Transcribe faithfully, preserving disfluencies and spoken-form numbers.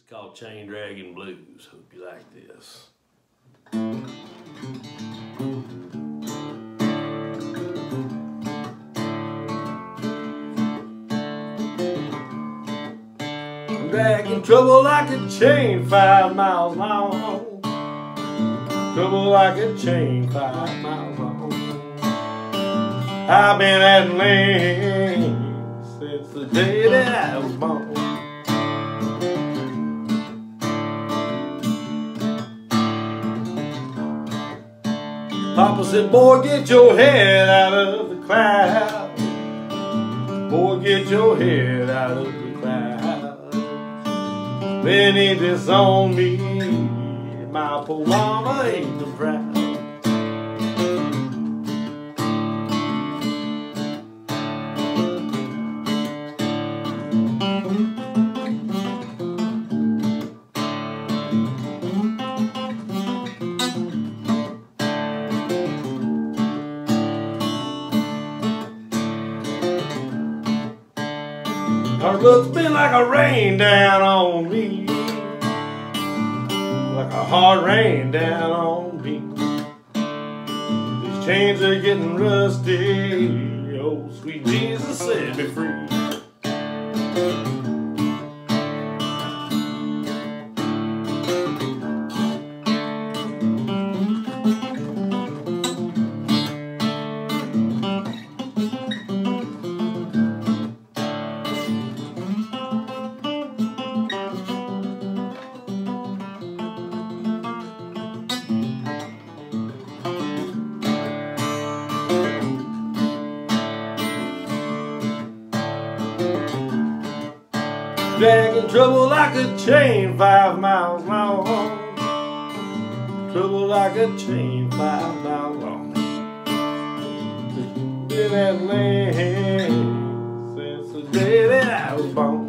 It's called Chain Draggin' Blues. Hope you like this. I'm dragging trouble like a chain five miles long. Trouble like a chain five miles long. I've been at lane since the day that I was born. Papa said, boy, get your head out of the clouds. Boy, get your head out of the clouds. Then ain't this on me, my poor mama ain't too proud. Her looks been like a rain down on me, like a hard rain down on me. These chains are getting rusty. Oh, sweet Jesus, set me free. Dragging trouble like a chain five miles long. Trouble like a chain five miles long. Been at land since the day that I was born.